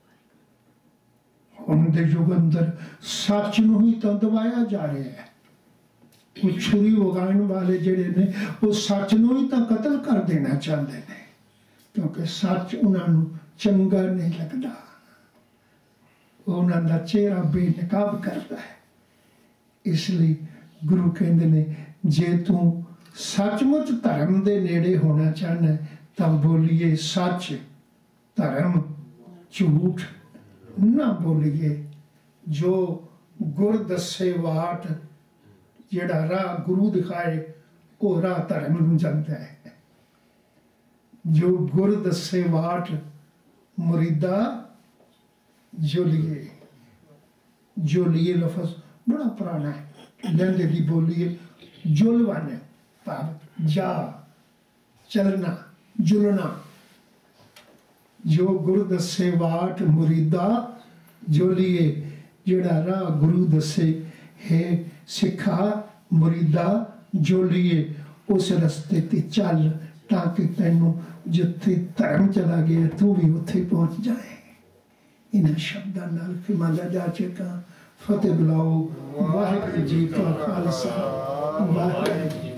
हुण दे युग अंदर सच नूं ही तो दबाया जा रहा है। वो छुरी वगाण वाले जिहड़े ने वो सच नूं ही तो कतल कर देना चाहते हैं, क्योंकि सच उन्होंने चंगा नहीं लगता। उन्होंने चेहरा बेनकाब करता है। इसलिए गुरु कहते ने जे तू सचमुच धर्म के नेड़े होना चाहना तो बोलिए सच, धर्म झूठ ना बोलिए। जो गुर दसे वाट, जेड़ा राह गुरु दिखाए वो राह धर्म नूं जांदा है। जो गुर दसे वाट मुरीदा जोलिए। जोलिए लफज बड़ा पुराना है। लहंदे की बोलिए जुलवन भाव जा चलना जुलना। जो गुरु दसे वाट मुरीदा जोलिए, जेड़ा राह गुरु दसे है सिखा मुरीदा जोलिए। उस रस्ते ते चल ताकि तैनू जिथे धर्म चला गया तू भी उत्थे पहुंच जाए। इन शब्दों नाल फिमाला जा चुका। फतेह बुलाओ। वाहिगुरू जी का खालसा वाहिगुरू।